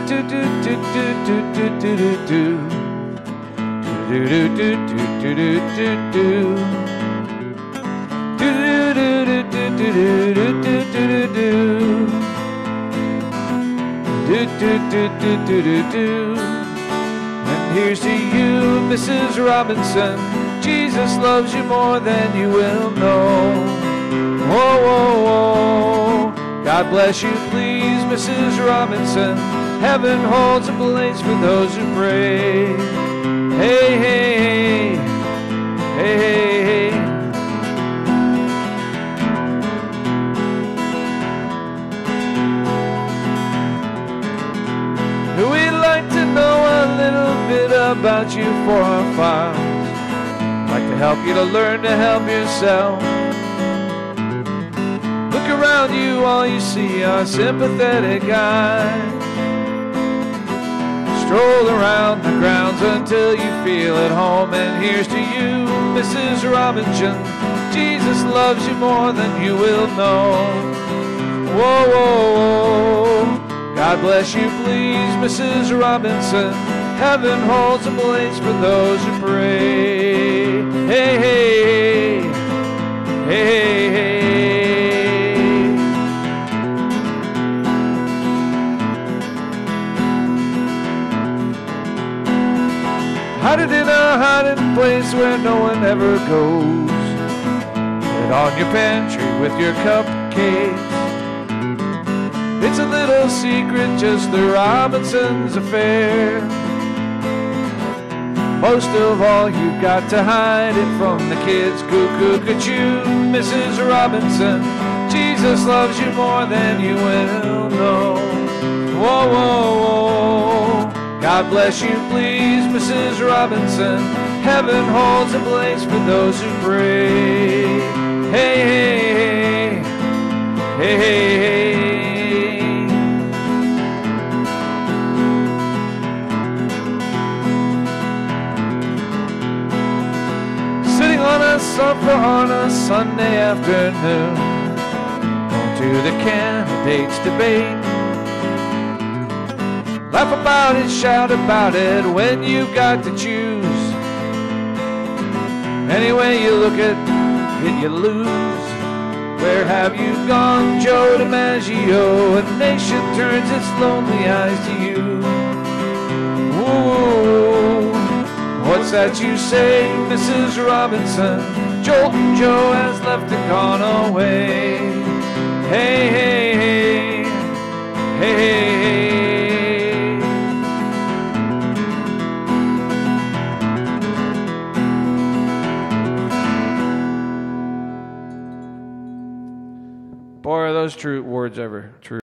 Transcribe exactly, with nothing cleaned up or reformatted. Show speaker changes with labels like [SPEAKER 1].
[SPEAKER 1] do do do do do do do do do do do do do do do do do do do. And here's to you, Missus Robinson. Jesus loves you more than you will know. Whoa, whoa, whoa. God bless you, please, Missus Robinson. Heaven holds a place for those who pray. Hey, hey, hey. Hey, hey, hey. We'd like to know a little bit about you for our files. Like to help you to learn to help yourself. Look around you, all you see are sympathetic eyes. Stroll around the grounds until you feel at home. And here's to you, Missus Robinson. Jesus loves you more than you will know. Whoa, whoa, whoa. God bless you, please, Missus Robinson. Heaven holds a place for those who pray. Hey, hey, hey. Hey, hey, hey. Hide it in a hiding place where no one ever goes. Put it on your pantry with your cupcakes. It's a little secret, just the Robinsons' affair. Most of all, you've got to hide it from the kids. Cuckoo-ca-choo, Missus Robinson. Jesus loves you more than you will know. Whoa, whoa, whoa. God bless you, please, Missus Robinson. Heaven holds a place for those who pray. Hey, hey, hey. Hey, hey, hey. On a sofa on a Sunday afternoon, going to the candidates' debate. Laugh about it, shout about it when you've got to choose. Any way you look at it, you lose. Where have you gone, Joe DiMaggio? A nation turns its lonely eyes to you. Ooh. What's that you say, Missus Robinson? Joltin' Joe has left and gone away. Hey, hey, hey. Hey, hey, hey. Boy, are those true words ever true.